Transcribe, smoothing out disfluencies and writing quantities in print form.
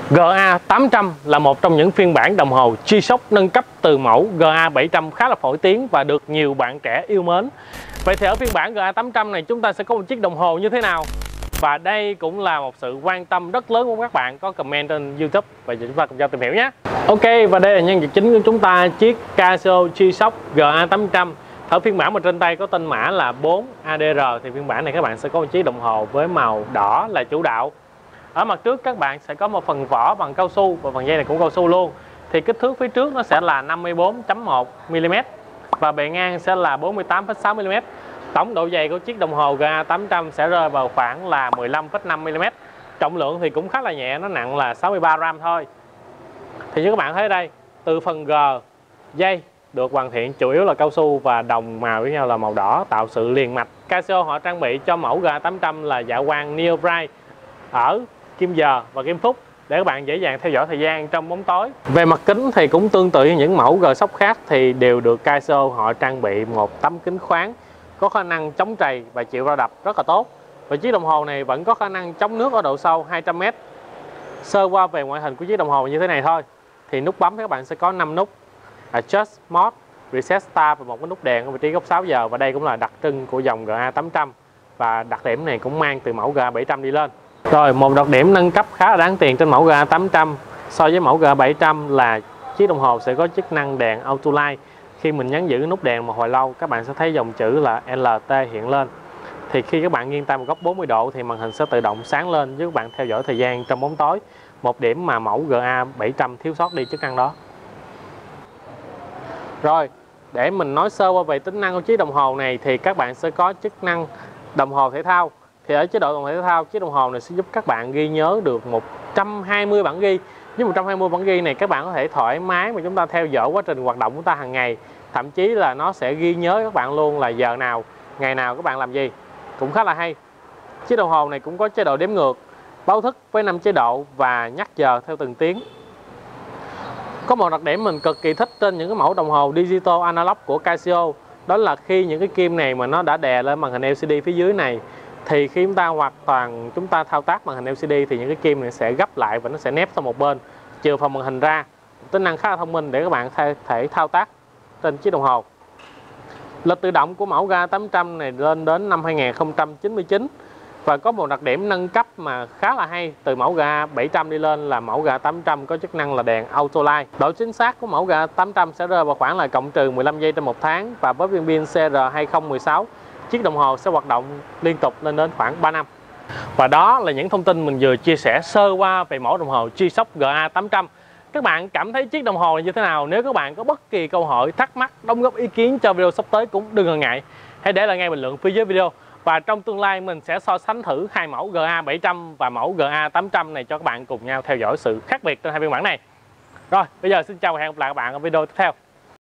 GA800 là một trong những phiên bản đồng hồ G-Shock nâng cấp từ mẫu GA700 khá là nổi tiếng và được nhiều bạn trẻ yêu mến. Vậy thì ở phiên bản GA800 này chúng ta sẽ có một chiếc đồng hồ như thế nào? Và đây cũng là một sự quan tâm rất lớn của các bạn có comment trên YouTube và chúng ta cùng nhau tìm hiểu nhé. Ok, và đây là nhân vật chính của chúng ta, chiếc Casio G-Shock GA800. Ở phiên bản mà trên tay có tên mã là 4ADR thì phiên bản này các bạn sẽ có một chiếc đồng hồ với màu đỏ là chủ đạo. Ở mặt trước các bạn sẽ có một phần vỏ bằng cao su và phần dây này cũng cao su luôn. Thì kích thước phía trước nó sẽ là 54.1 mm và bề ngang sẽ là 48,6 mm. Tổng độ dày của chiếc đồng hồ GA800 sẽ rơi vào khoảng là 15,5 mm. Trọng lượng thì cũng khá là nhẹ, nó nặng là 63 gram thôi. Thì như các bạn thấy ở đây, từ phần G, dây được hoàn thiện chủ yếu là cao su và đồng màu với nhau là màu đỏ, tạo sự liền mạch. Casio họ trang bị cho mẫu GA800 là dạ quang Neo Bright ở kim giờ và kim phút để các bạn dễ dàng theo dõi thời gian trong bóng tối. Về mặt kính thì cũng tương tự như những mẫu G-Shock khác thì đều được Casio họ trang bị một tấm kính khoáng có khả năng chống trầy và chịu va đập rất là tốt. Và chiếc đồng hồ này vẫn có khả năng chống nước ở độ sâu 200 m. Sơ qua về ngoại hình của chiếc đồng hồ như thế này thôi. Thì nút bấm các bạn sẽ có 5 nút: Adjust Mode, Reset Start và một cái nút đèn ở vị trí góc 6 giờ. Và đây cũng là đặc trưng của dòng GA800 và đặc điểm này cũng mang từ mẫu GA700 đi lên. Rồi, một đặc điểm nâng cấp khá là đáng tiền trên mẫu GA800 so với mẫu GA700 là chiếc đồng hồ sẽ có chức năng đèn Auto Light. Khi mình nhấn giữ nút đèn một hồi lâu, các bạn sẽ thấy dòng chữ là LT hiện lên. Thì khi các bạn nghiêng tay một góc 40 độ thì màn hình sẽ tự động sáng lên giúp các bạn theo dõi thời gian trong bóng tối. Một điểm mà mẫu GA700 thiếu sót đi chức năng đó. Rồi, để mình nói sơ qua về tính năng của chiếc đồng hồ này thì các bạn sẽ có chức năng đồng hồ thể thao. Thì ở chế độ đồng hồ thể thao, chiếc đồng hồ này sẽ giúp các bạn ghi nhớ được 120 bản ghi. Với 120 bản ghi này các bạn có thể thoải mái mà chúng ta theo dõi quá trình hoạt động của chúng ta hàng ngày. Thậm chí là nó sẽ ghi nhớ các bạn luôn là giờ nào, ngày nào các bạn làm gì. Cũng khá là hay. Chiếc đồng hồ này cũng có chế độ đếm ngược, báo thức với 5 chế độ và nhắc giờ theo từng tiếng. Có một đặc điểm mình cực kỳ thích trên những cái mẫu đồng hồ digital analog của Casio, đó là khi những cái kim này mà nó đã đè lên màn hình LCD phía dưới này thì khi chúng ta thao tác màn hình LCD thì những cái kim này sẽ gấp lại và nó sẽ nép sang một bên, trừ phần màn hình ra. Tính năng khá là thông minh để các bạn thể thao tác trên chiếc đồng hồ. Lịch tự động của mẫu GA800 này lên đến năm 2099 và có một đặc điểm nâng cấp mà khá là hay từ mẫu GA700 đi lên là mẫu GA800 có chức năng là đèn Auto Light. Độ chính xác của mẫu GA800 sẽ rơi vào khoảng là cộng trừ 15 giây trên một tháng và với viên pin CR2016 chiếc đồng hồ sẽ hoạt động liên tục lên đến khoảng 3 năm. Và đó là những thông tin mình vừa chia sẻ sơ qua về mẫu đồng hồ G-Shock GA800. Các bạn cảm thấy chiếc đồng hồ này như thế nào? Nếu các bạn có bất kỳ câu hỏi, thắc mắc, đóng góp ý kiến cho video sắp tới cũng đừng ngần ngại. Hãy để lại ngay bình luận phía dưới video. Và trong tương lai mình sẽ so sánh thử hai mẫu GA700 và mẫu GA800 này cho các bạn cùng nhau theo dõi sự khác biệt trên hai phiên bản này. Rồi, bây giờ xin chào và hẹn gặp lại các bạn ở video tiếp theo.